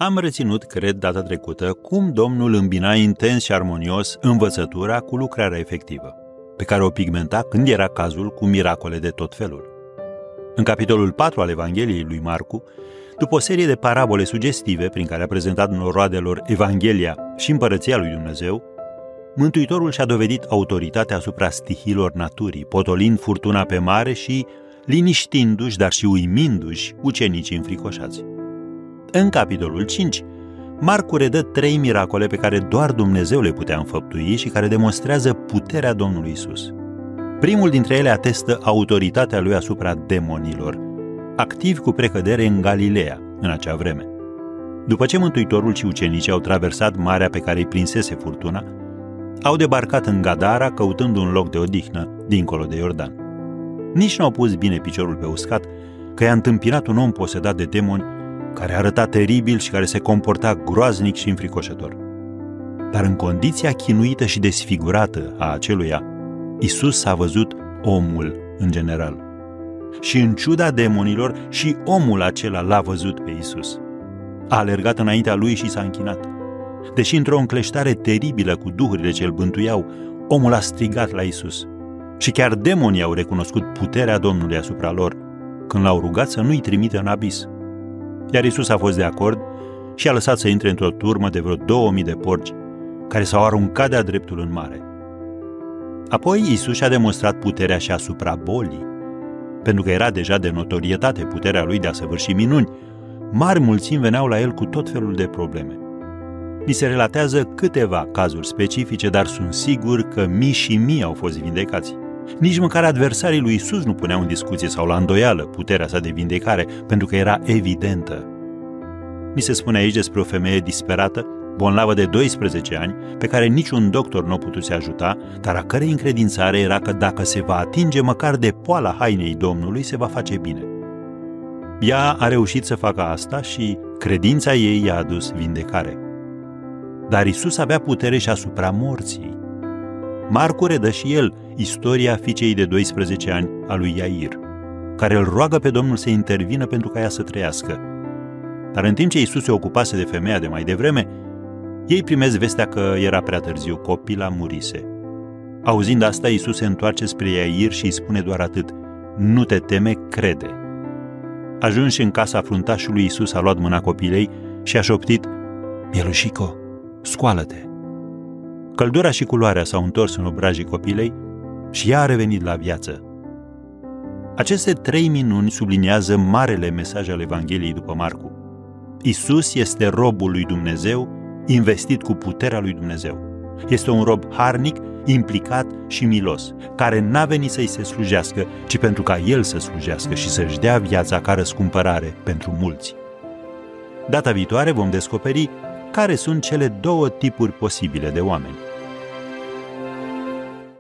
Am reținut, cred, data trecută, cum Domnul îmbina intens și armonios învățătura cu lucrarea efectivă, pe care o pigmenta când era cazul cu miracole de tot felul. În capitolul 4 al Evangheliei lui Marcu, după o serie de parabole sugestive prin care a prezentat noroadelor Evanghelia și împărăția lui Dumnezeu, Mântuitorul și-a dovedit autoritatea asupra stihiilor naturii, potolind furtuna pe mare și liniștindu-și, dar și uimindu-și ucenicii înfricoșați. În capitolul 5, Marcu redă 3 miracole pe care doar Dumnezeu le putea înfăptui și care demonstrează puterea Domnului Isus. Primul dintre ele atestă autoritatea lui asupra demonilor, activ cu precădere în Galileea în acea vreme. După ce Mântuitorul și ucenicii au traversat marea pe care îi prinsese furtuna, au debarcat în Gadara căutând un loc de odihnă dincolo de Iordan. Nici n-au pus bine piciorul pe uscat că i-a întâmpinat un om posedat de demoni care arăta teribil și care se comporta groaznic și înfricoșător. Dar în condiția chinuită și desfigurată a aceluia, Isus a văzut omul în general. Și în ciuda demonilor, și omul acela l-a văzut pe Isus. A alergat înaintea lui și s-a închinat. Deși într-o încleștare teribilă cu duhurile ce îl bântuiau, omul a strigat la Isus. Și chiar demonii au recunoscut puterea Domnului asupra lor când l-au rugat să nu-i trimită în abis. Iar Isus a fost de acord și a lăsat să intre într-o turmă de vreo 2000 de porci care s-au aruncat de-a dreptul în mare. Apoi Isus și-a demonstrat puterea și asupra bolii. Pentru că era deja de notorietate puterea lui de a săvârși minuni, mari mulțimi veneau la el cu tot felul de probleme. Mi se relatează câteva cazuri specifice, dar sunt sigur că mii și mii au fost vindecați. Nici măcar adversarii lui Isus nu puneau în discuție sau la îndoială puterea sa de vindecare, pentru că era evidentă. Mi se spune aici despre o femeie disperată, bolnavă de 12 ani, pe care niciun doctor nu o putuse ajuta, dar a cărei încredințare era că dacă se va atinge măcar de poala hainei Domnului, se va face bine. Ea a reușit să facă asta și credința ei i-a adus vindecare. Dar Isus avea putere și asupra morții. Marcu redă și el istoria fiicei de 12 ani a lui Iair, care îl roagă pe Domnul să intervină pentru ca ea să trăiască. Dar în timp ce Isus se ocupase de femeia de mai devreme, ei primesc vestea că era prea târziu, copila murise. Auzind asta, Isus se întoarce spre Iair și îi spune doar atât: nu te teme, crede. Ajuns în casa fruntașului, Isus a luat mâna copilei și a șoptit: mielușico, scoală-te! Căldura și culoarea s-au întors în obrajii copilei și ea a revenit la viață. Aceste 3 minuni subliniază marele mesaj al Evangheliei după Marcu. Isus este robul lui Dumnezeu, investit cu puterea lui Dumnezeu. Este un rob harnic, implicat și milos, care n-a venit să-i se slujească, ci pentru ca el să slujească și să-și dea viața ca răscumpărare pentru mulți. Data viitoare vom descoperi care sunt cele 2 tipuri posibile de oameni.